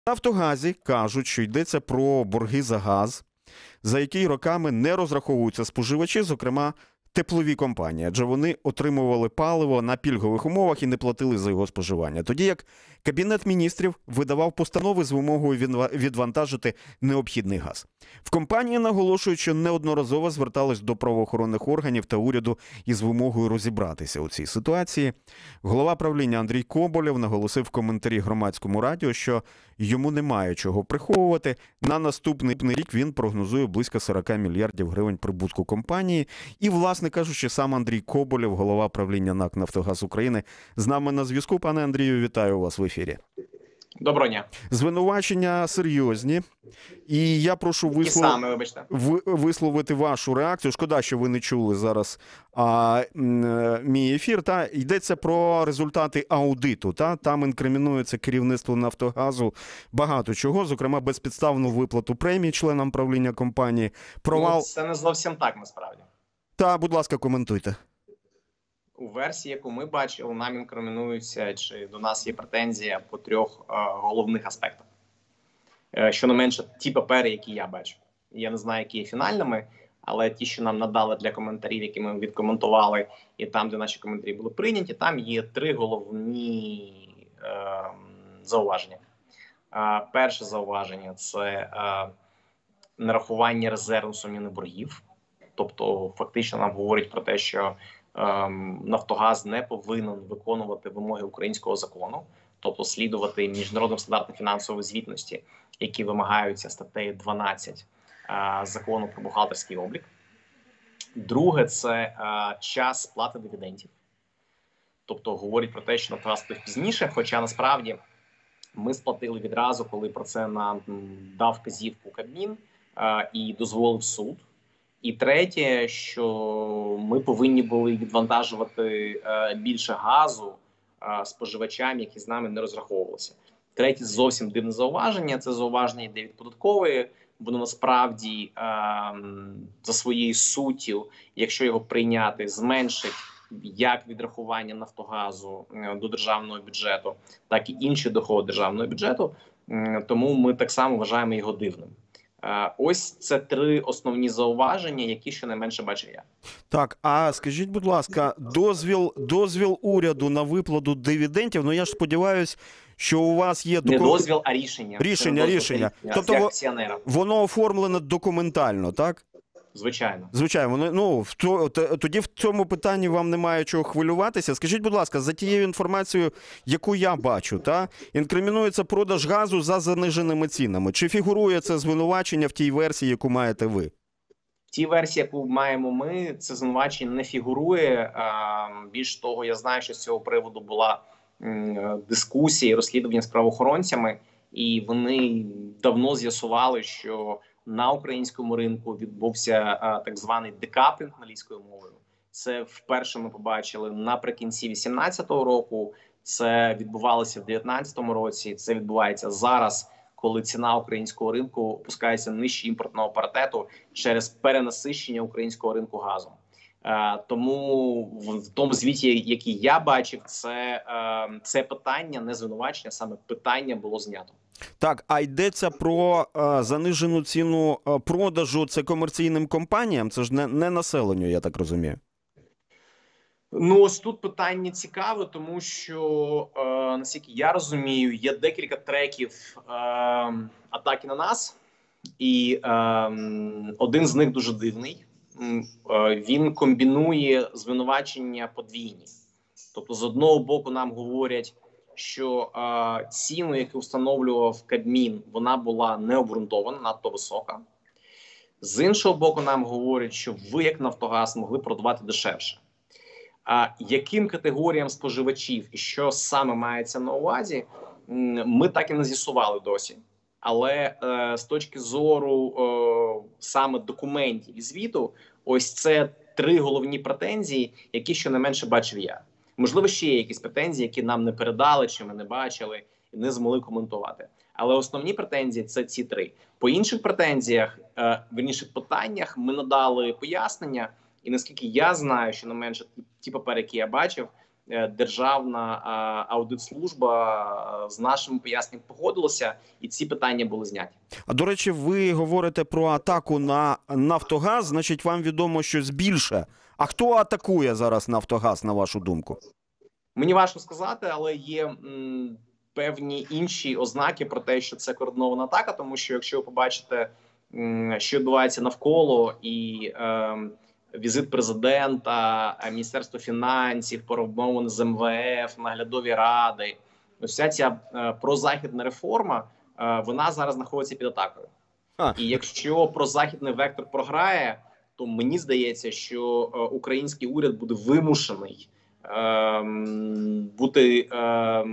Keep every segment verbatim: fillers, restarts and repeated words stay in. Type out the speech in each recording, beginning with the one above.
Нафтогазі кажуть, що йдеться про борги за газ, за який роками не розраховуються споживачі, зокрема теплові компанії, адже вони отримували паливо на пільгових умовах і не платили за його споживання. Тоді як Кабінет міністрів видавав постанови з вимогою відвантажити необхідний газ. В компанії наголошують, що неодноразово звертались до правоохоронних органів та уряду із вимогою розібратися у цій ситуації. Голова правління Андрій Коболєв наголосив в коментарі Громадському радіо, що йому немає чого приховувати. На наступний рік він прогнозує близько сорок мільярдів гривень прибутку компанії. І, власне кажучи, сам Андрій Коболєв, голова правління НАК «Нафтогаз України», з нами на зв'язку. Пане Андрію, вітаю вас в ефірі. Доброго дня. Звинувачення серйозні. І я прошу вислов... саме, вибачте. висловити вашу реакцію. Шкода, що ви не чули зараз а, мій ефір. Та йдеться про результати аудиту. Та? Там інкримінується керівництво «Нафтогазу» багато чого, зокрема безпідставну виплату премій членам правління компанії. Провал... Ну, це не зовсім так, насправді. Та, будь ласка, коментуйте. У версії, яку ми бачили, нам інкримінується, чи до нас є претензія по трьох е, головних аспектах. Е, щонайменше ті папери, які я бачу. Я не знаю, які є фінальними, але ті, що нам надали для коментарів, які ми відкоментували, і там, де наші коментарі були прийняті, там є три головні е, зауваження. Е, перше зауваження – це е, нарахування резерву сумнівних боргів. Тобто, фактично нам говорять про те, що Нафтогаз не повинен виконувати вимоги українського закону, тобто слідувати міжнародним стандартам фінансової звітності, які вимагаються статтею дванадцять закону про бухгалтерський облік. Друге – це час сплати дивідендів. Тобто говорять про те, що Нафтогаз сплатив пізніше, хоча насправді ми сплатили відразу, коли про це нам дав вказівку Кабмін і дозволив суд. І третє, що ми повинні були відвантажувати е, більше газу е, споживачам, які з нами не розраховувалися. Третє зовсім дивне зауваження, це зауваження йде від податкової, воно насправді е, за своєю суттю, якщо його прийняти, зменшить як відрахування Нафтогазу е, до державного бюджету, так і інші доходи державного бюджету, е, тому ми так само вважаємо його дивним. Ось це три основні зауваження, які щонайменше бачу я. Так, а скажіть, будь ласка, дозвіл, дозвіл уряду на виплату дивідендів, ну я ж сподіваюся, що у вас є... Не дозвіл, а рішення. Рішення, рішення. Тобто воно оформлено документально, так? Звичайно. Звичайно. Ну, тоді в цьому питанні вам немає чого хвилюватися. Скажіть, будь ласка, за тією інформацією, яку я бачу, та, інкримінується продаж газу за заниженими цінами. Чи фігурує це звинувачення в тій версії, яку маєте ви? В тій версії, яку маємо ми, це звинувачення не фігурує. Більш того, я знаю, що з цього приводу була дискусія і розслідування з правоохоронцями, і вони давно з'ясували, що на українському ринку відбувся а, так званий декаплінг англійською мовою. Це вперше ми побачили наприкінці вісімнадцятого року, це відбувалося в дев'ятнадцятому році, це відбувається зараз, коли ціна українського ринку опускається нижче імпортного паритету через перенасищення українського ринку газом. А, тому в, в тому звіті, який я бачив, це, а, це питання, не звинувачення, саме питання було знято. Так, а йдеться про а, занижену ціну а, продажу, це комерційним компаніям? Це ж не, не населенню, я так розумію. Ну, ось тут питання цікаве, тому що, е, наскільки я розумію, є декілька треків е, атаки на нас, і е, один з них дуже дивний. Е, він комбінує звинувачення подвійні. Тобто, з одного боку нам говорять, що е, ціну, яку встановлював Кабмін, вона була необґрунтована, надто висока. З іншого боку, нам говорять, що ви, як Нафтогаз, могли продавати дешевше. А яким категоріям споживачів і що саме мається на увазі, ми так і не з'ясували досі. Але е, з точки зору е, саме документів і звіту, ось це три головні претензії, які щонайменше бачив я. Можливо, ще є якісь претензії, які нам не передали, чи ми не бачили, і не змогли коментувати. Але основні претензії – це ці три. По інших претензіях, е, верніше питаннях, ми надали пояснення. І наскільки я знаю, що не менше ті папери, які я бачив, державна аудитслужба з нашим поясненням погодилася, і ці питання були зняті. А, до речі, ви говорите про атаку на Нафтогаз, значить, вам відомо щось більше. А хто атакує зараз Нафтогаз, на вашу думку? Мені важко сказати, але є м, певні інші ознаки про те, що це координована атака, тому що якщо ви побачите, м, що відбувається навколо, і е, візит президента, Міністерство фінансів, перемовини з ем ве еф, наглядові ради, вся ця е, прозахідна реформа, е, вона зараз знаходиться під атакою. А. І якщо прозахідний вектор програє, то мені здається, що е, український уряд буде вимушений е, бути е,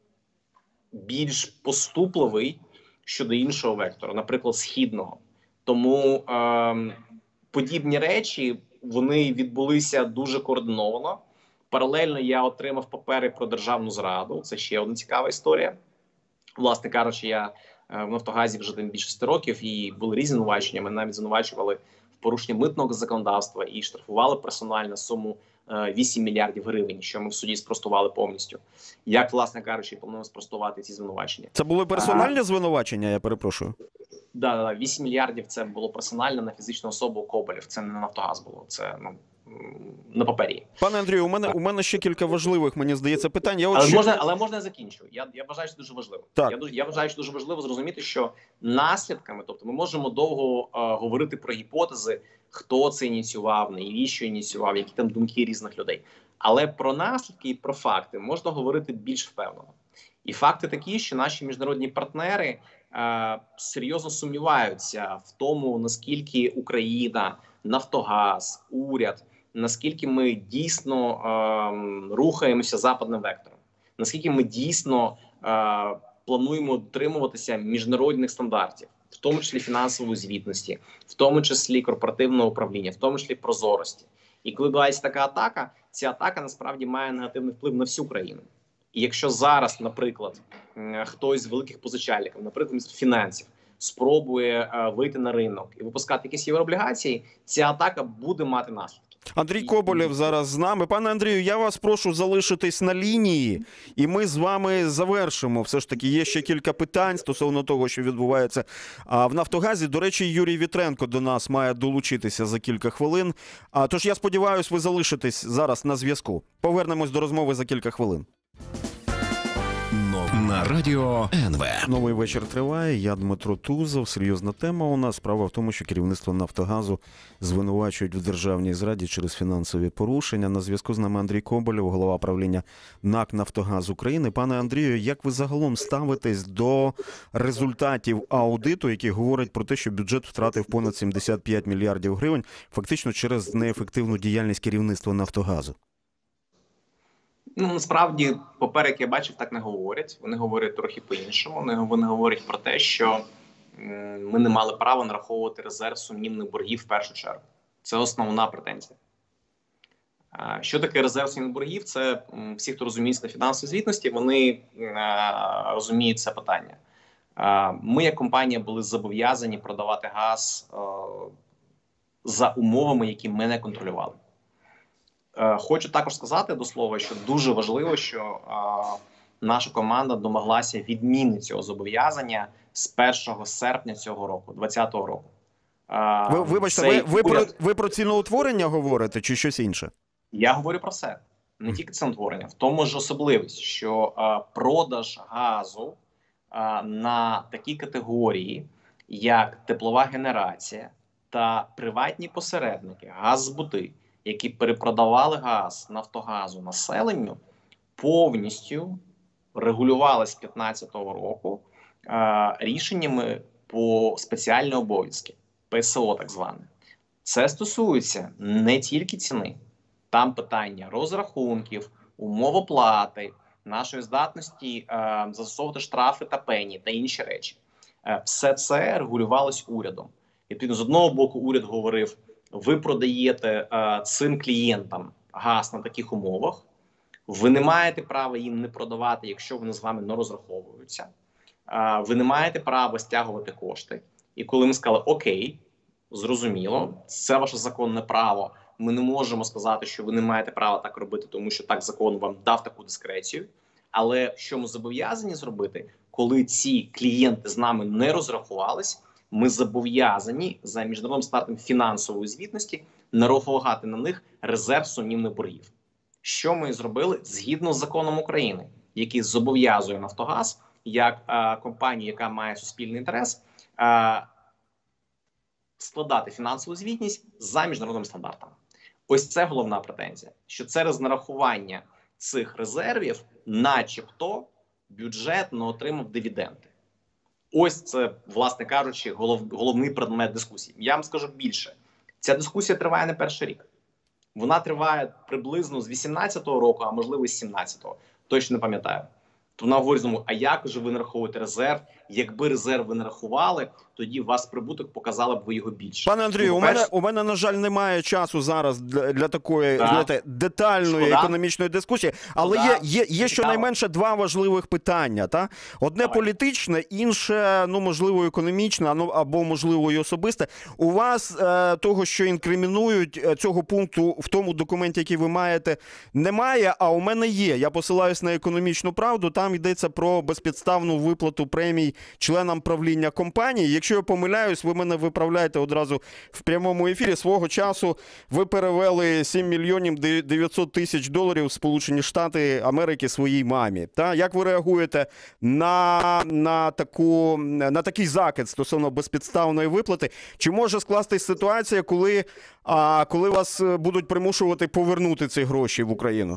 більш поступливий щодо іншого вектора, наприклад, східного. Тому е, подібні речі, вони відбулися дуже координовано. Паралельно я отримав папери про державну зраду. Це ще одна цікава історія. Власне кажучи, я в Нафтогазі вже там більше шести років, і були різні звинувачення. Мене навіть звинувачували в порушенні митного законодавства і штрафували персонально суму вісім мільярдів гривень, що ми в суді спростували повністю. Як, власне кажучи, плануємо спростувати ці звинувачення. Це були персональні а... звинувачення, я перепрошую? Да, да, вісім мільярдів це було персонально на фізичну особу Коболєв. Це не на Нафтогаз було, це ну, на папері. Пане Андрію, у мене, у мене ще кілька важливих, мені здається, питань. Я але, от... можна, але можна я закінчу? Я, я вважаю, що дуже важливо. Так. Я, я вважаю, що дуже важливо зрозуміти, що наслідками, тобто ми можемо довго е, говорити про гіпотези, хто це ініціював, навіщо ініціював, які там думки різних людей. Але про наслідки і про факти можна говорити більш впевнено. І факти такі, що наші міжнародні партнери е, серйозно сумніваються в тому, наскільки Україна, Нафтогаз, уряд, наскільки ми дійсно е, рухаємося западним вектором, наскільки ми дійсно е, плануємо дотримуватися міжнародних стандартів, в тому числі фінансової звітності, в тому числі корпоративного управління, в тому числі прозорості. І коли відбувається така атака, ця атака насправді має негативний вплив на всю країну. І якщо зараз, наприклад, хтось з великих позичальників, наприклад, Міністерство фінансів, спробує е, вийти на ринок і випускати якісь єврооблігації, ця атака буде мати наслідки. Андрій Коболєв зараз з нами. Пане Андрію, я вас прошу залишитись на лінії, і ми з вами завершимо. Все ж таки, є ще кілька питань стосовно того, що відбувається в Нафтогазі. До речі, Юрій Вітренко до нас має долучитися за кілька хвилин. Тож я сподіваюся, ви залишитесь зараз на зв'язку. Повернемось до розмови за кілька хвилин. На радіо ен ве. Новий вечір триває. Я Дмитро Тузов. Серйозна тема у нас. Справа в тому, що керівництво Нафтогазу звинувачують в державній зраді через фінансові порушення. На зв'язку з нами Андрій Коболєв, голова правління НАК «Нафтогаз України». Пане Андрію, як ви загалом ставитесь до результатів аудиту, які говорять про те, що бюджет втратив понад сімдесят п'ять мільярдів гривень, фактично через неефективну діяльність керівництва Нафтогазу? Ну, насправді, папери, які я бачив, так не говорять. Вони говорять трохи по-іншому. Вони, вони говорять про те, що м, ми не мали права нараховувати резерв сумнівних боргів в першу чергу. Це основна претензія. А, що таке резерв сумнівних боргів? Це м, всі, хто розуміється на фінансовій звітності, вони а, розуміють це питання. А, ми, як компанія, були зобов'язані продавати газ а, за умовами, які ми не контролювали. Хочу також сказати до слова, що дуже важливо, що а, наша команда домоглася відміни цього зобов'язання з першого серпня цього року, двадцятого року. А, ви, вибачте, ви, ви, уряд... про, ви про ціноутворення говорите чи щось інше? Я говорю про все. Не тільки ціноутворення. В тому ж особливість, що а, продаж газу а, на такі категорії, як теплова генерація та приватні посередники, газзбути, які перепродавали газ Нафтогазу населенню, повністю регулювалися з п'ятнадцятого року е, рішеннями по спеціальні обов'язки, пе ес о так зване. Це стосується не тільки ціни. Там питання розрахунків, умов оплати, нашої здатності е, застосовувати штрафи та пені та інші речі. Е, все це регулювалось урядом. І відповідно, з одного боку уряд говорив, ви продаєте е, цим клієнтам газ на таких умовах, ви не маєте права їм не продавати, якщо вони з вами не розраховуються, е, ви не маєте права стягувати кошти. І коли ми сказали, окей, зрозуміло, це ваше законне право, Ми не можемо сказати, що ви не маєте права так робити, тому що так закон вам дав таку дискрецію. Але що ми зобов'язані зробити, коли ці клієнти з нами не розрахувались, ми зобов'язані за міжнародним стандартом фінансової звітності нарахувати на них резерв сумнівних боргів. Що ми зробили згідно з законом України, який зобов'язує Нафтогаз, як е, компанію, яка має суспільний інтерес, е, складати фінансову звітність за міжнародним стандартом. Ось це головна претензія, що через нарахування цих резервів начебто бюджет не отримав дивіденди. Ось це, власне кажучи, голов, головний предмет дискусії. Я вам скажу більше. Ця дискусія триває не перший рік. Вона триває приблизно з вісімнадцятого року, а можливо з сімнадцятого. Точно не пам'ятаю. То вона говорить знову, а як же ви нараховуєте резерв? Якби резерв ви нарахували, тоді у вас прибуток показали б ви його більше. Пане Андрію, ну, у мене, у мене, на жаль, немає часу зараз для, для такої, да. знаєте, детальної Шкода. економічної дискусії, але Шкода. є, є, є щонайменше два важливих питання. Та? Одне Давай. політичне, інше, ну, можливо, економічне, ну, або, можливо, і особисте. У вас е, того, що інкримінують, цього пункту в тому документі, який ви маєте, немає, а у мене є. Я посилаюсь на економічну правду, там йдеться про безпідставну виплату премій членам правління компанії. Якщо я помиляюсь, ви мене виправляєте одразу в прямому ефірі. Свого часу ви перевели сім мільйонів дев'ятсот тисяч доларів в Сполучені Штати Америки своїй мамі. Та? Як ви реагуєте на, на, таку, на такий закид стосовно безпідставної виплати? Чи може скластись ситуація, коли, а, коли вас будуть примушувати повернути ці гроші в Україну?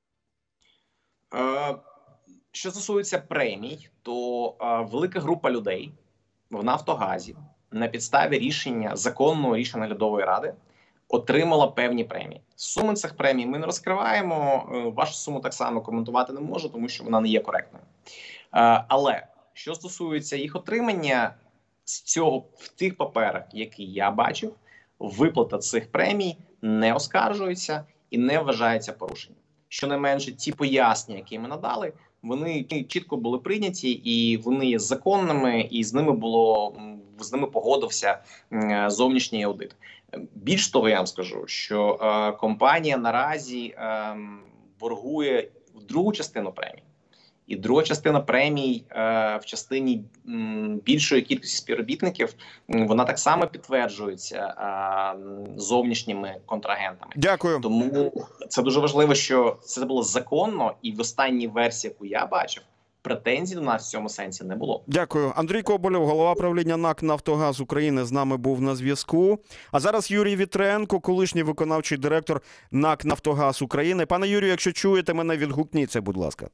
Е, що стосується премій, то е, велика група людей в Нафтогазі на підставі рішення, законного рішення наглядової ради отримала певні премії. Суми цих премій ми не розкриваємо, вашу суму так само коментувати не можу, тому що вона не є коректною. Але що стосується їх отримання, з цього в тих паперах, які я бачив, виплата цих премій не оскаржується і не вважається порушенням. Щонайменше ті пояснення, які ми надали, вони чітко були прийняті, і вони є законними, і з ними було з ними погодився зовнішній аудит. Більш того, я вам скажу, що е, компанія наразі е, боргує другу частину премій. І друга частина премій е, в частині м, більшої кількості співробітників, м, вона так само підтверджується е, зовнішніми контрагентами. Дякую. Тому це дуже важливо, що це було законно, і в останній версії, яку я бачив, претензій до нас в цьому сенсі не було. Дякую. Андрій Коболєв, голова правління НАК «Нафтогаз України» з нами був на зв'язку. А зараз Юрій Вітренко, колишній виконавчий директор НАК «Нафтогаз України». Пане Юрію, якщо чуєте мене, відгукніться, будь ласка.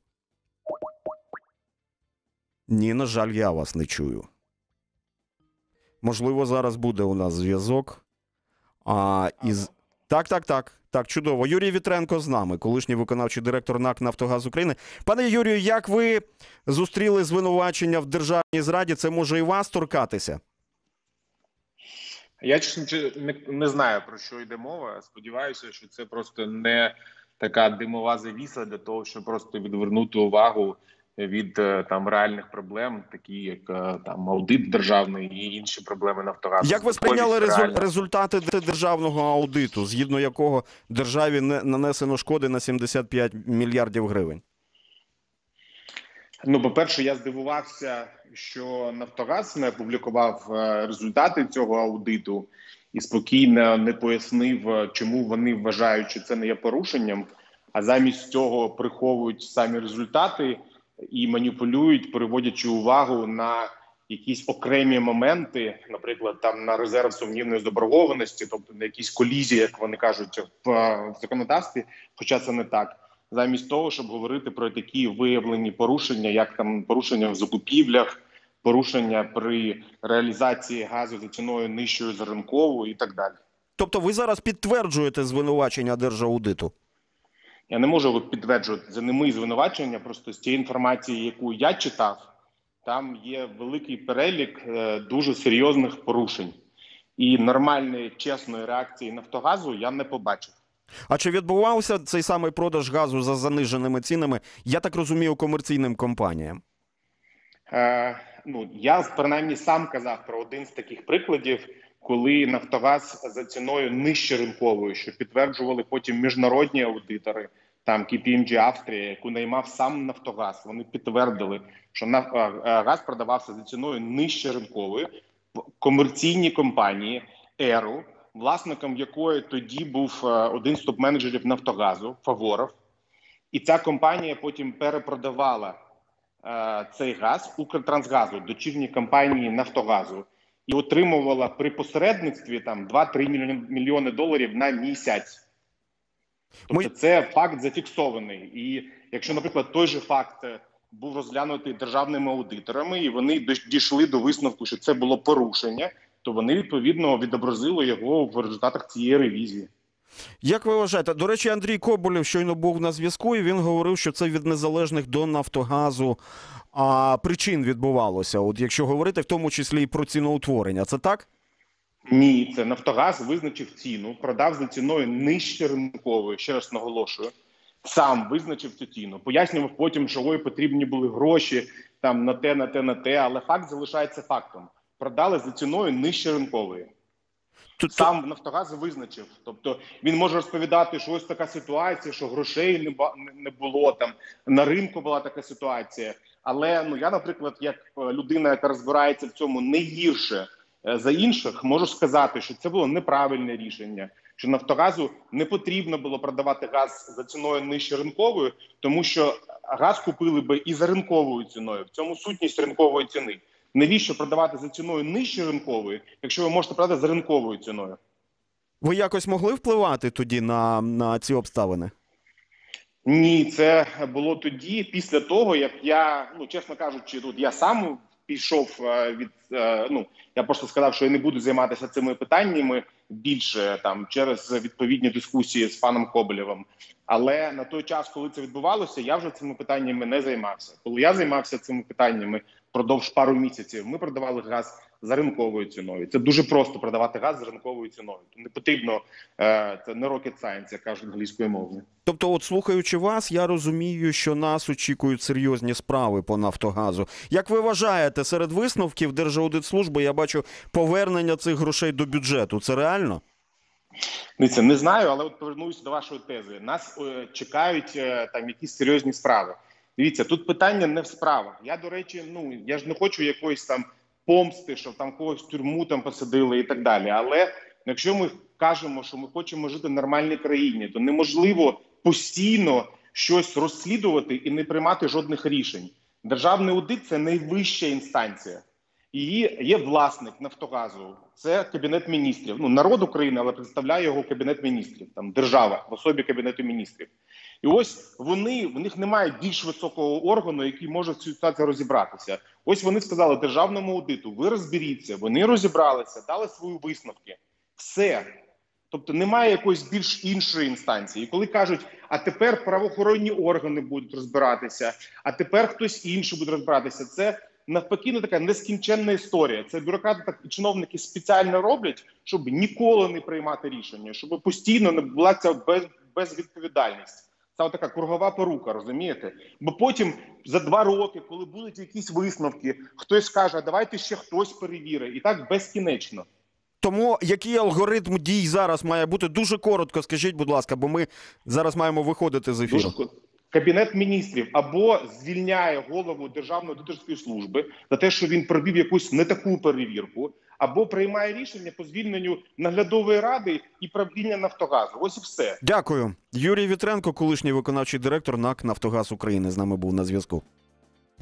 Ні, на жаль, я вас не чую. Можливо, зараз буде у нас зв'язок. А, із... Так, так, так. Так, чудово. Юрій Вітренко з нами, колишній виконавчий директор НАК «Нафтогаз України». Пане Юрію, як ви зустріли звинувачення в державній зраді? Це може і вас торкатися? Я чесно не, не знаю, про що йде мова. Сподіваюся, що це просто не така димова завіса для того, щоб просто відвернути увагу від там реальних проблем, такі як там аудит державний і інші проблеми Нафтогазу. Як ви сприйняли резу... результати державного аудиту, згідно якого державі не нанесено шкоди на сімдесят п'ять мільярдів гривень? Ну, по-перше, я здивувався, що Нафтогаз не опублікував результати цього аудиту і спокійно не пояснив, чому вони вважають, що це не є порушенням, а замість цього приховують самі результати і маніпулюють, переводячи увагу на якісь окремі моменти, наприклад, там на резерв сумнівної заборгованості, тобто на якісь колізії, як вони кажуть, в, в законодавстві, хоча це не так. Замість того, щоб говорити про такі виявлені порушення, як там порушення в закупівлях, порушення при реалізації газу за ціною нижчою за ринкову і так далі. Тобто ви зараз підтверджуєте звинувачення Держаудиту? Я не можу підтверджувати, це не мої звинувачення, просто з тієї інформації, яку я читав, там є великий перелік е, дуже серйозних порушень. І нормальної, чесної реакції Нафтогазу я не побачив. А чи відбувався цей самий продаж газу за заниженими цінами, я так розумію, комерційним компаніям? Е, ну, я, принаймні, сам казав про один з таких прикладів, коли Нафтогаз за ціною нижче ринкової, що підтверджували потім міжнародні аудитори, там кей пі ем джі Австрія, яку наймав сам Нафтогаз, вони підтвердили, що газ продавався за ціною нижче ринкової в комерційній компанії «Еру», власником якої тоді був один з топ-менеджерів Нафтогазу, Фаворов. І ця компанія потім перепродавала е, цей газ Укртрансгазу, дочірній компанії Нафтогазу, і отримувала при посередництві там два-три мільйони доларів на місяць. Тобто Ми... це факт зафіксований. І якщо, наприклад, той же факт був розглянутий державними аудиторами, і вони дійшли до висновку, що це було порушення, то вони, відповідно, відобразили його в результатах цієї ревізії. Як ви вважаєте? До речі, Андрій Коболєв щойно був на зв'язку, і він говорив, що це від незалежних до Нафтогазу а, причин відбувалося. От якщо говорити в тому числі і про ціноутворення, це так? Ні, це Нафтогаз визначив ціну, продав за ціною нижче ринкової, ще раз наголошую, сам визначив цю ціну. Пояснював потім, що ой, потрібні були гроші там на те, на те, на те, але факт залишається фактом. Продали за ціною нижче ринкової. Тут сам Нафтогаз визначив. Тобто він може розповідати, що ось така ситуація, що грошей не, не було, там на ринку була така ситуація. Але ну я, наприклад, як людина, яка розбирається в цьому не гірше за інших, можу сказати, що це було неправильне рішення, що Нафтогазу не потрібно було продавати газ за ціною нижче ринковою, тому що газ купили би і за ринковою ціною. В цьому сутність ринкової ціни. Навіщо продавати за ціною нижче ринкової, якщо ви можете продати за ринковою ціною? Ви якось могли впливати тоді на, на ці обставини? Ні, це було тоді, після того, як я, ну, чесно кажучи, тут я сам пішов від, ну, я просто сказав, що я не буду займатися цими питаннями більше там через відповідні дискусії з паном Коболєвим. Але на той час, коли це відбувалося, я вже цими питаннями не займався. Коли я займався цими питаннями впродовж пару місяців, ми продавали газ за ринковою ціною. Це дуже просто продавати газ за ринковою ціною. Не потрібно, це не rocket science, як кажуть англійською мовою. Тобто, от слухаючи вас, я розумію, що нас очікують серйозні справи по Нафтогазу. Як ви вважаєте, серед висновків Держаудитслужби я бачу повернення цих грошей до бюджету. Це реально? Дивіться, не знаю, але от повернуюся до вашої тези. Нас е, чекають е, там якісь серйозні справи. Дивіться, тут питання не в справах. Я, до речі, ну, я ж не хочу якоїсь там помсти, що там когось в тюрму там посадили і так далі. Але якщо ми кажемо, що ми хочемо жити в нормальній країні, то неможливо постійно щось розслідувати і не приймати жодних рішень. Державний аудит – це найвища інстанція. Її є власник Нафтогазу, це Кабінет міністрів. Ну, народ України, але представляє його Кабінет міністрів, там держава в особі Кабінету міністрів. І ось вони, в них немає більш високого органу, який може в цю ситуацію розібратися. Ось вони сказали державному аудиту, ви розберіться, вони розібралися, дали свої висновки. Все. Тобто немає якоїсь більш іншої інстанції. І коли кажуть, а тепер правоохоронні органи будуть розбиратися, а тепер хтось інший буде розбиратися, це навпаки не така нескінченна історія. Це бюрократи так і чиновники спеціально роблять, щоб ніколи не приймати рішення, щоб постійно не була ця без, безвідповідальність. Це така кругова порука, розумієте? Бо потім за два роки, коли будуть якісь висновки, хтось скаже, а давайте ще хтось перевірить. І так безкінечно. Тому який алгоритм дій зараз має бути? Дуже коротко скажіть, будь ласка, бо ми зараз маємо виходити з ефіру. Дуже... Кабінет міністрів або звільняє голову Державної аудиторської служби за те, що він провів якусь не таку перевірку, або приймає рішення по звільненню наглядової ради і правління Нафтогазу. Ось і все. Дякую. Юрій Вітренко, колишній виконавчий директор НАК «Нафтогаз України», з нами був на зв'язку.